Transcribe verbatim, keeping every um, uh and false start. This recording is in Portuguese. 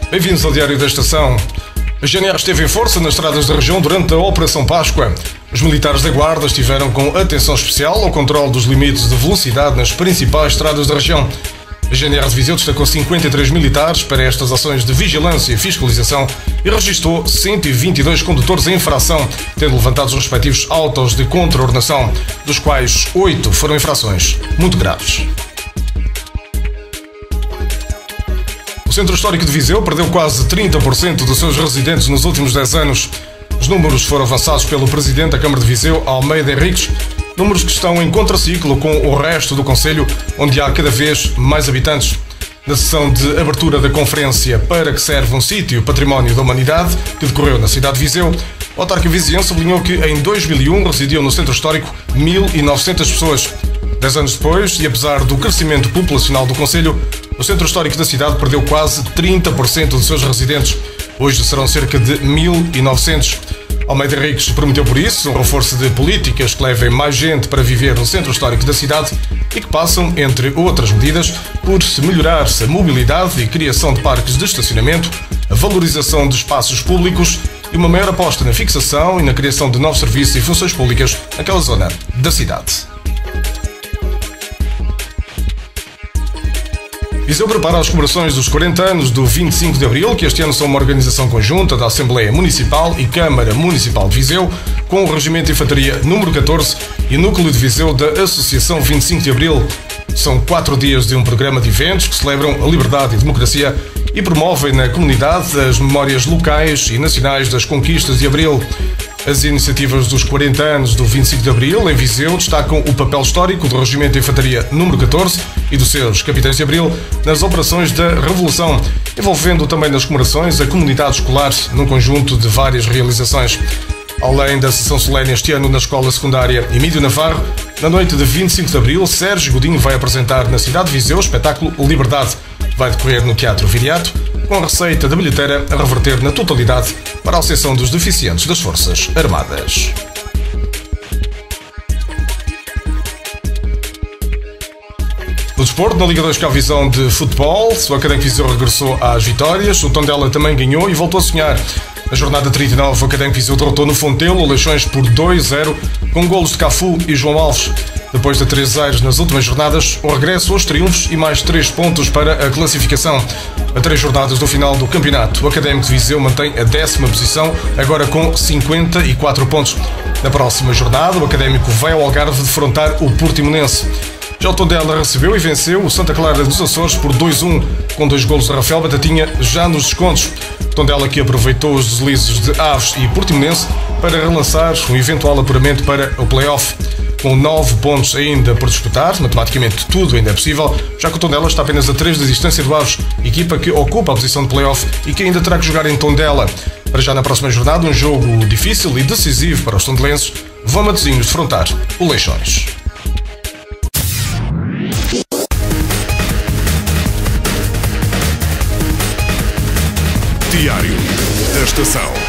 Bem-vindos ao Diário da Estação. A G N R esteve em força nas estradas da região durante a Operação Páscoa. Os militares da Guarda estiveram com atenção especial ao controle dos limites de velocidade nas principais estradas da região. A G N R de Viseu destacou cinquenta e três militares para estas ações de vigilância e fiscalização e registrou cento e vinte e dois condutores em infração, tendo levantado os respectivos autos de contraordenação, dos quais oito foram infrações muito graves. O Centro Histórico de Viseu perdeu quase trinta por cento dos seus residentes nos últimos dez anos. Os números foram avançados pelo Presidente da Câmara de Viseu, Almeida Henriques, números que estão em contraciclo com o resto do concelho, onde há cada vez mais habitantes. Na sessão de abertura da conferência Para que serve um sítio Património da Humanidade, que decorreu na cidade de Viseu, o autarca viziense sublinhou que em dois mil e um residiam no Centro Histórico mil e novecentas pessoas. Dez anos depois, e apesar do crescimento populacional do concelho, o Centro Histórico da cidade perdeu quase trinta por cento dos seus residentes. Hoje serão cerca de mil e novecentos. Almeida Henriques prometeu por isso um reforço de políticas que levem mais gente para viver no Centro Histórico da cidade e que passam, entre outras medidas, por melhorar a mobilidade e criação de parques de estacionamento, a valorização de espaços públicos e uma maior aposta na fixação e na criação de novos serviços e funções públicas naquela zona da cidade. Viseu prepara as comemorações dos quarenta anos do vinte e cinco de Abril, que este ano são uma organização conjunta da Assembleia Municipal e Câmara Municipal de Viseu, com o Regimento de Infantaria número catorze e Núcleo de Viseu da Associação vinte e cinco de Abril. São quatro dias de um programa de eventos que celebram a liberdade e a democracia e promovem na comunidade as memórias locais e nacionais das conquistas de Abril. As iniciativas dos quarenta anos do vinte e cinco de Abril em Viseu destacam o papel histórico do Regimento de Infantaria número catorze e dos seus capitães de Abril nas operações da Revolução, envolvendo também nas comemorações a comunidade escolar num conjunto de várias realizações. Além da sessão solene este ano na Escola Secundária Emílio Navarro, na noite de vinte e cinco de Abril, Sérgio Godinho vai apresentar na cidade de Viseu o espetáculo Liberdade. Vai decorrer no Teatro Viriato, com a receita da bilheteira a reverter na totalidade para a Associação dos Deficientes das Forças Armadas. No desporto, na Liga dois Calvisão de Futebol, o Académico Viseu regressou às vitórias, o Tondela também ganhou e voltou a sonhar. Na jornada trinta e nove, o Académico Viseu derrotou no Fontelo o Leixões por dois a zero, com golos de Cafu e João Alves. Depois de três a zero nas últimas jornadas, o regresso aos triunfos e mais três pontos para a classificação. A três jornadas do final do campeonato, o Académico de Viseu mantém a décima posição, agora com cinquenta e quatro pontos. Na próxima jornada, o Académico vai ao Algarve defrontar o Portimonense. Já o Tondela recebeu e venceu o Santa Clara dos Açores por dois a um, com dois golos de Rafael Batatinha já nos descontos. Tondela que aproveitou os deslizes de Aves e Portimonense para relançar um eventual apuramento para o play-off. Com nove pontos ainda por disputar, matematicamente tudo ainda é possível, já que o Tondela está apenas a três da distância do Aves, equipa que ocupa a posição de play-off e que ainda terá que jogar em Tondela. Para já na próxima jornada, um jogo difícil e decisivo para os tondelenses, vão Matosinhos defrontar o Leixões. Diário da Estação.